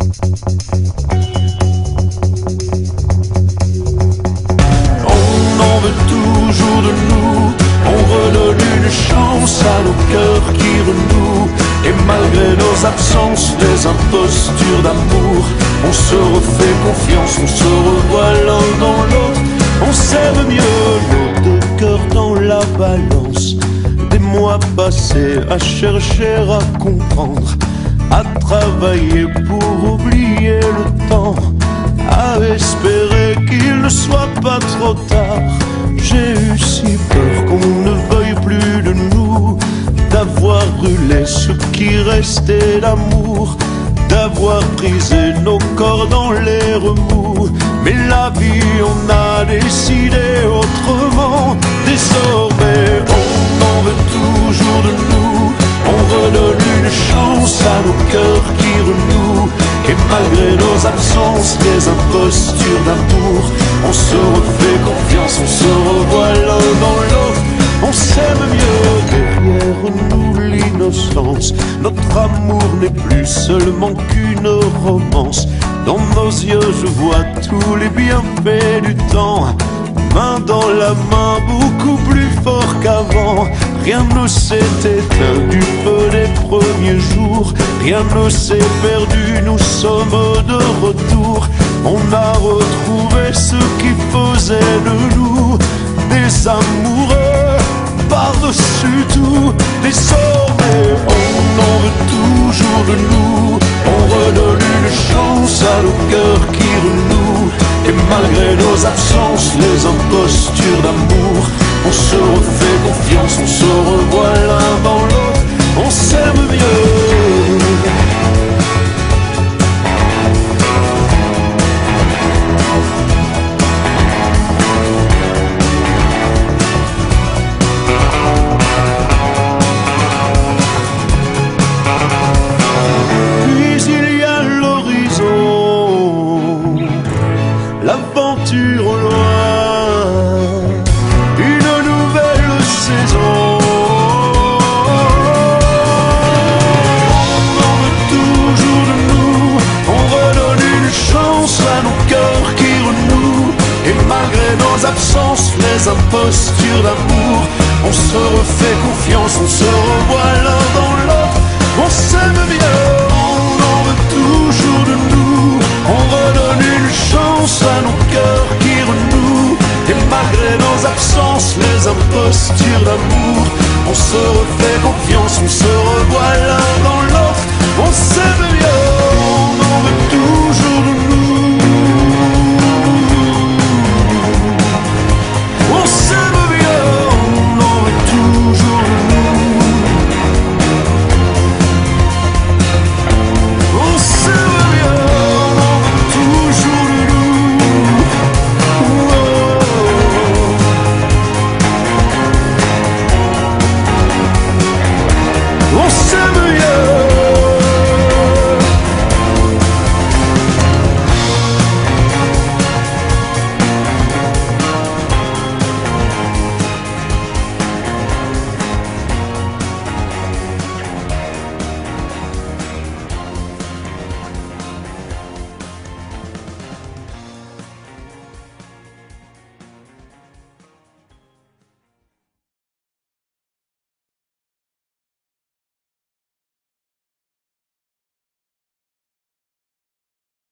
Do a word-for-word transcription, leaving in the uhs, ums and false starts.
On en veut toujours de nous, on redonne une chance à nos cœurs qui renouent. Et malgré nos absences, les impostures d'amour, on se refait confiance, on se revoit l'un dans l'autre. On s'aime mieux, nos deux cœurs dans la balance. Des mois passés à chercher à comprendre, à travailler pour oublier le temps, à espérer qu'il ne soit pas trop tard. J'ai eu si peur qu'on ne veuille plus de nous, d'avoir brûlé ce qui restait d'amour, d'avoir brisé nos corps dans les remous. Mais la vie, on a décidé autrement. Désormais, on en veut toujours de nous, on redonne une chance à nos cœurs qui renouent. Et malgré nos absences, les impostures d'amour, on se refait confiance, on se revoit l'un dans l'autre. On s'aime mieux, derrière nous l'innocence. Notre amour n'est plus seulement qu'une romance. Dans nos yeux je vois tous les bienfaits du temps. Main dans la main, beaucoup plus fort qu'avant. Rien ne s'est éteint du feu des premiers jours, rien ne s'est perdu, nous sommes de retour. On a retrouvé ce qui faisait de nous des amoureux par-dessus tout. Désormais, on en veut toujours de nous, on redonne une chance à nos cœurs qui renouent. Et malgré nos absences, les impostures d'amour, on se refait confiance, on se revoit l'un dans l'autre. On s'aime mieux. L'aventure au loin, une nouvelle saison. On en veut toujours de nous, on redonne une chance à nos cœurs qui renouent. Et malgré nos absences, les impostures d'amour, on se refait confiance, on se revoit l'un dans l'autre. On s'aime bien, on en veut toujours de nous, on redonne une chance à nos cœurs qui renouent. Et malgré nos absences, les impostures d'amour, on se refait confiance, on se revoit l'un dans